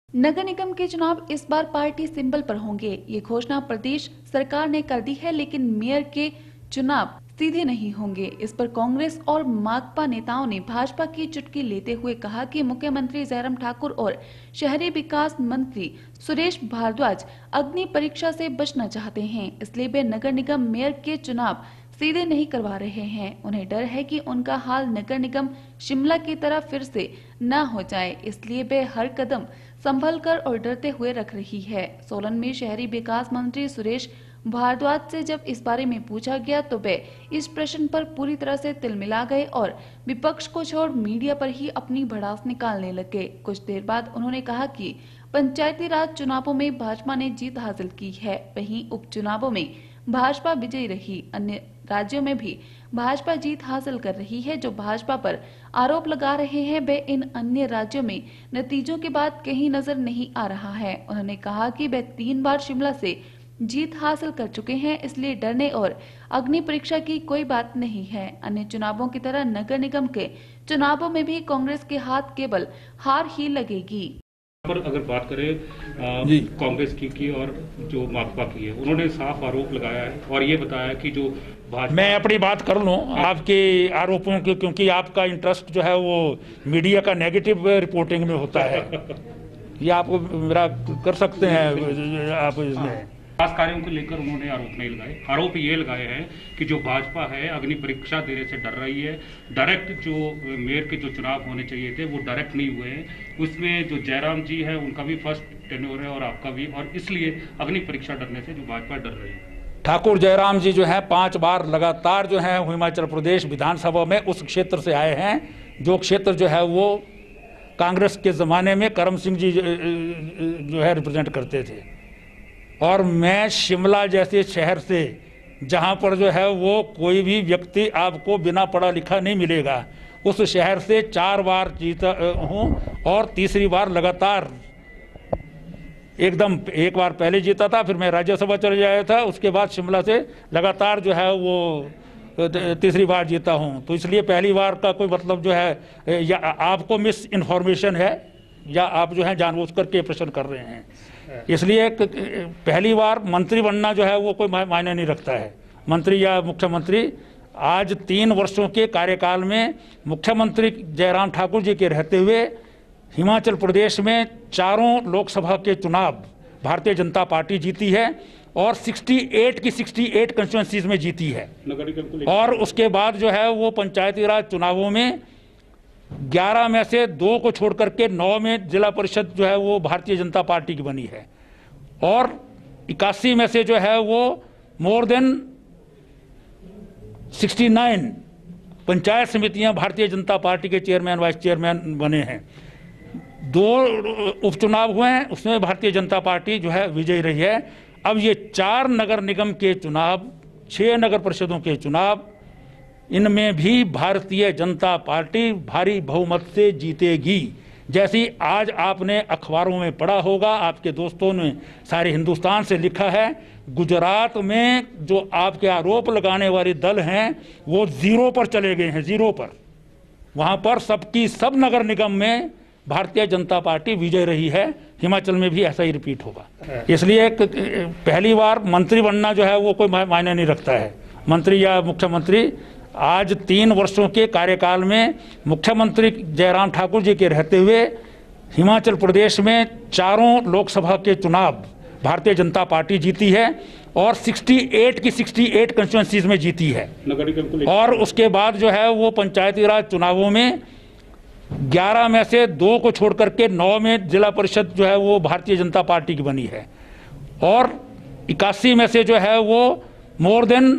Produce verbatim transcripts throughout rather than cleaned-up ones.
नगर निगम के चुनाव इस बार पार्टी सिंबल पर होंगे। ये घोषणा प्रदेश सरकार ने कर दी है, लेकिन मेयर के चुनाव सीधे नहीं होंगे। इस पर कांग्रेस और माकपा नेताओं ने भाजपा की चुटकी लेते हुए कहा कि मुख्यमंत्री जयराम ठाकुर और शहरी विकास मंत्री सुरेश भारद्वाज अग्नि परीक्षा से बचना चाहते हैं, इसलिए वे नगर निगम मेयर के चुनाव सीधे नहीं करवा रहे हैं। उन्हें डर है कि उनका हाल नगर निगम शिमला की तरह फिर से न हो जाए, इसलिए वे हर कदम संभल कर और डरते हुए रख रही है। सोलन में शहरी विकास मंत्री सुरेश भारद्वाज से जब इस बारे में पूछा गया तो वे इस प्रश्न पर पूरी तरह से तिलमिला गए और विपक्ष को छोड़ मीडिया पर ही अपनी भड़ास निकालने लगे। कुछ देर बाद उन्होंने कहा कि पंचायती राज चुनावों में भाजपा ने जीत हासिल की है, वहीं उपचुनावों में भाजपा विजयी रही। अन्य राज्यों में भी भाजपा जीत हासिल कर रही है। जो भाजपा पर आरोप लगा रहे हैं वे इन अन्य राज्यों में नतीजों के बाद कहीं नजर नहीं आ रहा है। उन्होंने कहा कि वे तीन बार शिमला से जीत हासिल कर चुके हैं, इसलिए डरने और अग्नि परीक्षा की कोई बात नहीं है। अन्य चुनावों की तरह नगर निगम के चुनावों में भी कांग्रेस के हाथ केवल हार ही लगेगी। पर अगर बात करें कांग्रेस की की और जो माकपा की है, उन्होंने साफ आरोप लगाया है और ये बताया कि जो मैं अपनी बात कर लूं आपके आरोपों के, क्योंकि आपका इंटरेस्ट जो है वो मीडिया का नेगेटिव रिपोर्टिंग में होता है। ये आप मेरा कर सकते हैं आप इसमें खास कार्यों को लेकर उन्होंने आरोप नहीं लगाए। आरोप ये लगाए हैं कि जो भाजपा है अग्नि परीक्षा देने से डर रही है। डायरेक्ट जो मेयर के जो चुनाव होने चाहिए थे वो डायरेक्ट नहीं हुए हैं। उसमें जो जयराम जी है उनका भी फर्स्ट टेन्योर है और आपका भी, और इसलिए अग्नि परीक्षा डरने से जो भाजपा डर रही है। ठाकुर जयराम जी जो है पांच बार लगातार जो है हिमाचल प्रदेश विधानसभा में उस क्षेत्र से आए हैं, जो क्षेत्र जो है वो कांग्रेस के ज़माने में करम सिंह जी जो है रिप्रेजेंट करते थे। और मैं शिमला जैसे शहर से, जहां पर जो है वो कोई भी व्यक्ति आपको बिना पढ़ा लिखा नहीं मिलेगा, उस शहर से चार बार जीता हूं और तीसरी बार लगातार एकदम एक बार पहले जीता था, फिर मैं राज्यसभा चले जाया था, उसके बाद शिमला से लगातार जो है वो तीसरी बार जीता हूं। तो इसलिए पहली बार का कोई मतलब जो है या आपको मिस इन्फॉर्मेशन है या आप जो है जानबूझकर के प्रश्न कर रहे हैं। इसलिए पहली बार मंत्री बनना जो है वो कोई मायने नहीं रखता है। मंत्री या मुख्यमंत्री, आज तीन वर्षों के कार्यकाल में मुख्यमंत्री जयराम ठाकुर जी के रहते हुए हिमाचल प्रदेश में चारों लोकसभा के चुनाव भारतीय जनता पार्टी जीती है और अड़सठ की अड़सठ कंस्टिट्यूएंसीज में जीती है। और उसके बाद जो है वो पंचायती राज चुनावों में ग्यारह में से दो को छोड़ करके नौ में जिला परिषद जो है वो भारतीय जनता पार्टी की बनी है और इक्यासी में से जो है वो मोर देन उनहत्तर पंचायत समितियां भारतीय जनता पार्टी के चेयरमैन वाइस चेयरमैन बने हैं। दो उपचुनाव हुए हैं, उसमें भारतीय जनता पार्टी जो है विजयी रही है। अब ये चार नगर निगम के चुनाव, छह नगर परिषदों के चुनाव, इनमें भी भारतीय जनता पार्टी भारी बहुमत से जीतेगी। जैसी आज आपने अखबारों में पढ़ा होगा, आपके दोस्तों ने सारे हिंदुस्तान से लिखा है, गुजरात में जो आपके आरोप लगाने वाले दल हैं वो जीरो पर चले गए हैं, जीरो पर। वहां पर सबकी सब नगर निगम में भारतीय जनता पार्टी विजय रही है। हिमाचल में भी ऐसा ही रिपीट होगा। इसलिए पहली बार मंत्री बनना जो है वो कोई मायने नहीं रखता है। मंत्री या मुख्यमंत्री, आज तीन वर्षों के कार्यकाल में मुख्यमंत्री जयराम ठाकुर जी के रहते हुए हिमाचल प्रदेश में चारों लोकसभा के चुनाव भारतीय जनता पार्टी जीती है और अड़सठ की अड़सठ कंस्टिट्यूएंसीज में जीती है। और उसके बाद जो है वो पंचायती राज चुनावों में ग्यारह में से दो को छोड़ करके नौ में जिला परिषद जो है वो भारतीय जनता पार्टी की बनी है और इक्यासी में से जो है वो मोर देन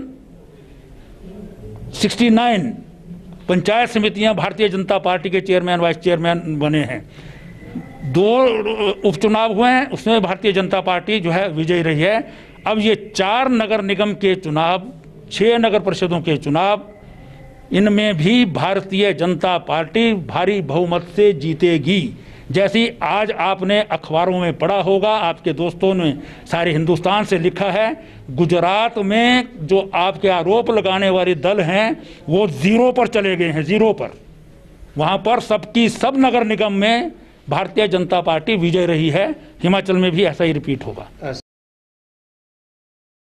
उनहत्तर पंचायत समितियां भारतीय जनता पार्टी के चेयरमैन वाइस चेयरमैन बने हैं। दो उपचुनाव हुए हैं, उसमें भारतीय जनता पार्टी जो है विजयी रही है। अब ये चार नगर निगम के चुनाव, छह नगर परिषदों के चुनाव, इनमें भी भारतीय जनता पार्टी भारी बहुमत से जीतेगी। जैसी आज आपने अखबारों में पढ़ा होगा, आपके दोस्तों ने सारे हिंदुस्तान से लिखा है, गुजरात में जो आपके आरोप लगाने वाले दल हैं वो जीरो पर चले गए हैं, जीरो पर। वहां पर सबकी सब नगर निगम में भारतीय जनता पार्टी विजय रही है। हिमाचल में भी ऐसा ही रिपीट होगा।